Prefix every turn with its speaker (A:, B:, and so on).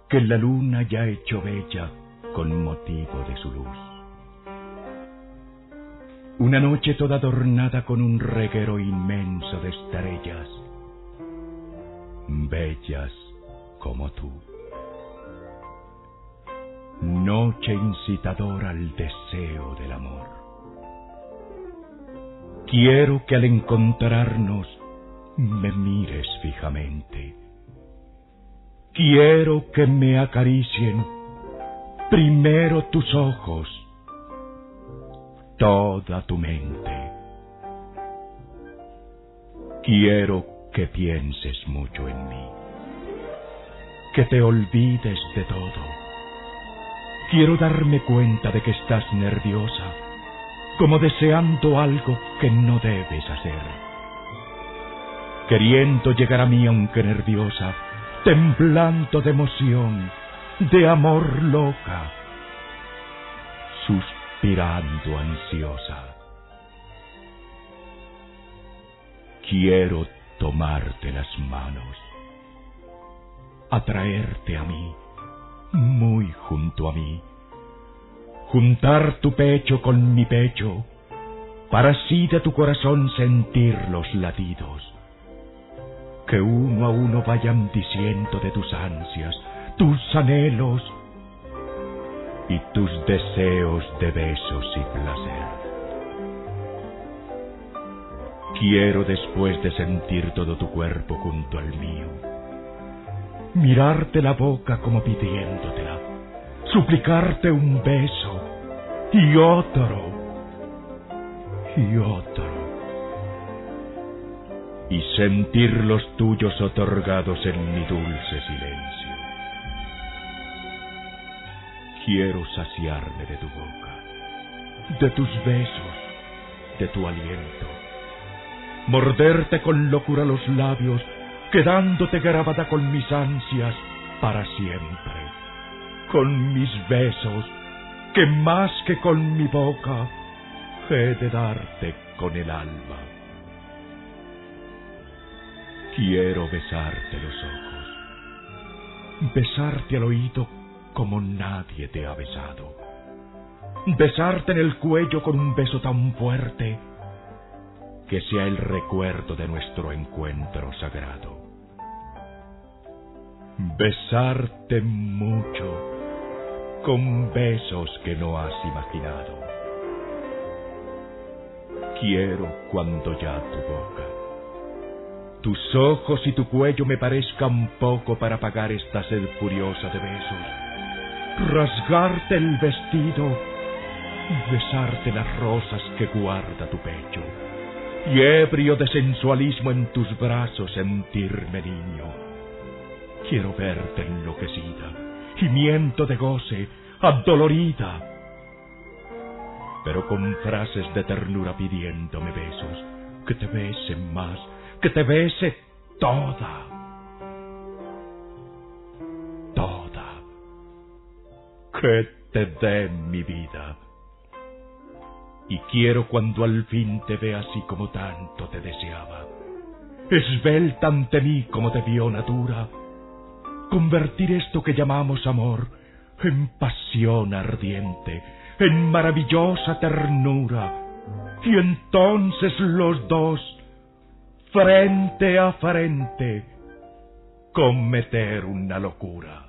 A: que la luna ya ha hecho bella con motivo de su luz. Una noche toda adornada con un reguero inmenso de estrellas, bellas como tú. Noche incitadora al deseo del amor. Quiero que al encontrarnos me mires fijamente. Quiero que me acaricien primero tus ojos, toda tu mente. Quiero que pienses mucho en mí, que te olvides de todo. Quiero darme cuenta de que estás nerviosa, como deseando algo que no debes hacer. Queriendo llegar a mí aunque nerviosa, temblando de emoción, de amor loca, suspirando ansiosa. Quiero tomarte las manos, atraerte a mí, muy junto a mí, juntar tu pecho con mi pecho, para así de tu corazón sentir los latidos, que uno a uno vayan diciendo de tus ansias, tus anhelos y tus deseos de besos y placer. Quiero, después de sentir todo tu cuerpo junto al mío, mirarte la boca como pidiéndotela, suplicarte un beso y otro y otro, y sentir los tuyos otorgados en mi dulce silencio. Quiero saciarme de tu boca, de tus besos, de tu aliento, morderte con locura los labios, quedándote grabada con mis ansias para siempre, con mis besos, que más que con mi boca he de darte con el alma. Quiero besarte los ojos, besarte al oído como nadie te ha besado, besarte en el cuello con un beso tan fuerte que sea el recuerdo de nuestro encuentro sagrado. Besarte mucho, con besos que no has imaginado. Quiero cuando ya tu boca, tus ojos y tu cuello me parezcan poco para apagar esta sed furiosa de besos, rasgarte el vestido y besarte las rosas que guarda tu pecho, y ebrio de sensualismo en tus brazos sentirme niño. Quiero verte enloquecida, gimiendo de goce, adolorida, pero con frases de ternura pidiéndome besos, que te bese más, que te bese toda, toda, que te dé mi vida. Y quiero cuando al fin te vea así como tanto te deseaba, esbelta ante mí como te vio natura, convertir esto que llamamos amor en pasión ardiente, en maravillosa ternura, y entonces los dos, frente a frente, cometer una locura.